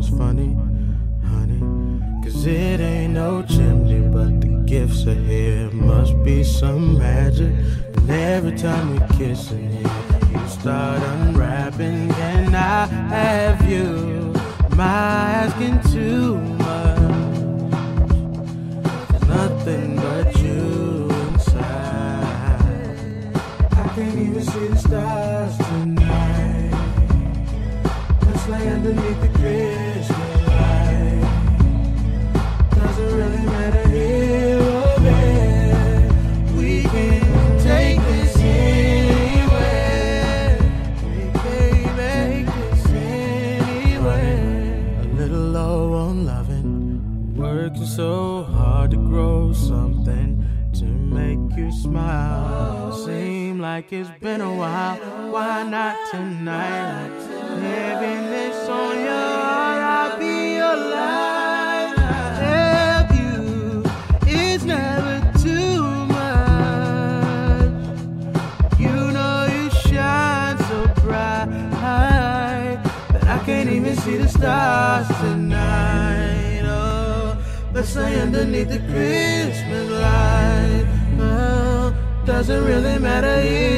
it's funny, honey, 'cause it ain't no chimney, but the gifts are here. Must be some magic. And every time we kiss in here, you start unwrapping. Can I have you? Am I asking too much? There's nothing but you inside. I can't even see the stars tonight. Let's lay underneath the Christmas light. Doesn't really matter here or there. We can take this anywhere. We can make this anywhere. A little low on loving, working so hard to grow something to make you smile. Seem like it's been a while. Why not tonight? Living this on your heart, I'll be your life. Help you, it's never too much. You know you shine so bright that I can't even see the stars tonight. Oh, let's lay underneath the Christmas light. Oh, doesn't really matter here